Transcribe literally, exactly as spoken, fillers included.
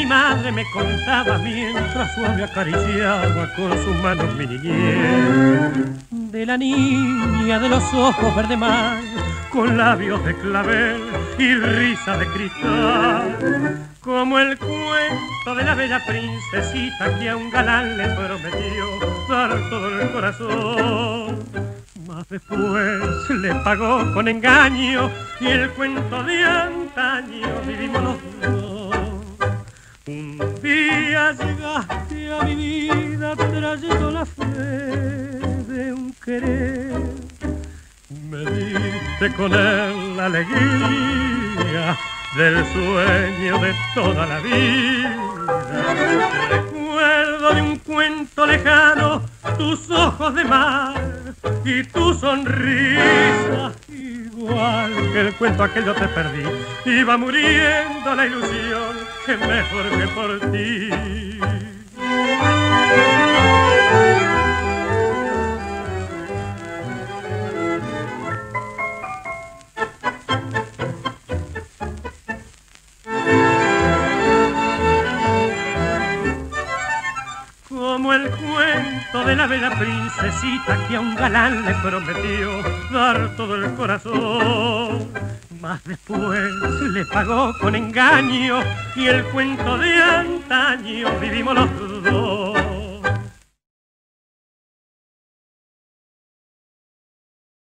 mi madre me contaba mientras suave acariciaba con sus manos mi niñez. De la niña de los ojos verde mar, con labios de clavel y risa de cristal, como el cuento de la bella princesita que a un galán le prometió dar todo el corazón. Mas después le pagó con engaño y el cuento de antaño vivimos los dos. Un día llegaste a mi vida trayendo la fe de un querer. Me diste con él la alegría del sueño de toda la vida. Recuerdo de un cuento lejano tus ojos de mar y tu sonrisa. Igual que el cuento aquello te perdí, iba muriendo la ilusión que me forjé por ti. Como el cuento de la bella princesita que a un galán le prometió dar todo el corazón. Mas después le pagó con engaño y el cuento de antaño vivimos los dos.